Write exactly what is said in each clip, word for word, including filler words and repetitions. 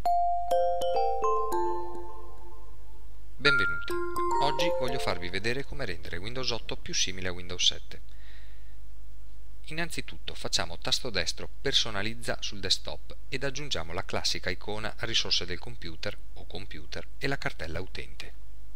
Benvenuti, oggi voglio farvi vedere come rendere Windows otto più simile a Windows sette. Innanzitutto facciamo tasto destro personalizza sul desktop ed aggiungiamo la classica icona risorse del computer o computer e la cartella utente.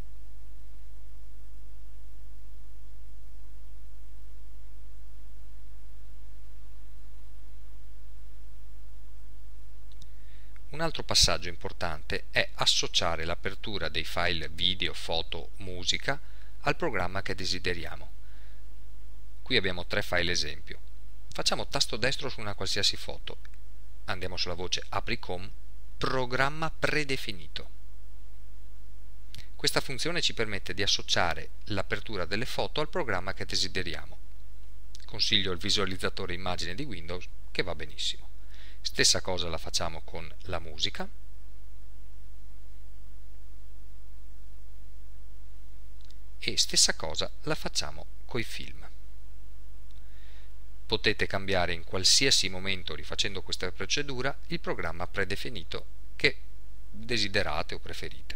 Un altro passaggio importante è associare l'apertura dei file video, foto, musica al programma che desideriamo. Qui abbiamo tre file esempio. Facciamo tasto destro su una qualsiasi foto. Andiamo sulla voce Apri con Programma predefinito. Questa funzione ci permette di associare l'apertura delle foto al programma che desideriamo. Consiglio il visualizzatore immagine di Windows, che va benissimo. Stessa cosa la facciamo con la musica e stessa cosa la facciamo coi film. Potete cambiare in qualsiasi momento, rifacendo questa procedura, il programma predefinito che desiderate o preferite.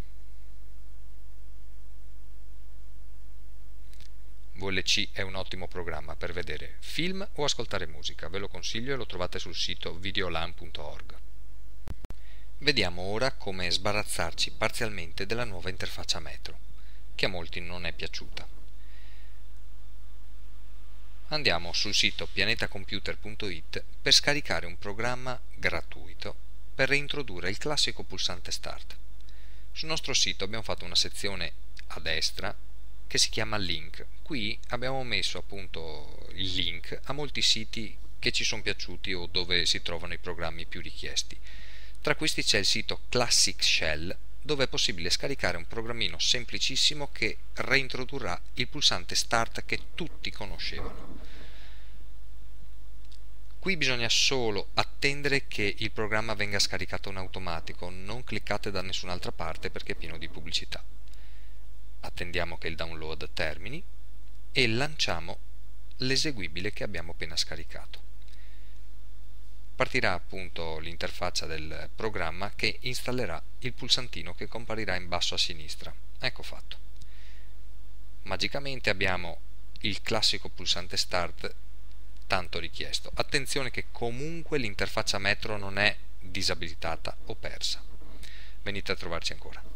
V L C è un ottimo programma per vedere film o ascoltare musica, ve lo consiglio e lo trovate sul sito videolan punto org. Vediamo ora come sbarazzarci parzialmente della nuova interfaccia Metro, che a molti non è piaciuta. Andiamo sul sito pianetacomputer punto it per scaricare un programma gratuito per reintrodurre il classico pulsante Start. Sul nostro sito abbiamo fatto una sezione a destra che si chiama Link. Qui abbiamo messo appunto il link a molti siti che ci sono piaciuti o dove si trovano i programmi più richiesti. Tra questi c'è il sito Classic Shell, dove è possibile scaricare un programmino semplicissimo che reintrodurrà il pulsante Start che tutti conoscevano. Qui bisogna solo attendere che il programma venga scaricato in automatico, non cliccate da nessun'altra parte perché è pieno di pubblicità. Attendiamo che il download termini e lanciamo l'eseguibile che abbiamo appena scaricato. Partirà appunto l'interfaccia del programma che installerà il pulsantino che comparirà in basso a sinistra. Ecco fatto. Magicamente abbiamo il classico pulsante Start tanto richiesto. Attenzione che comunque l'interfaccia Metro non è disabilitata o persa. Venite a trovarci ancora.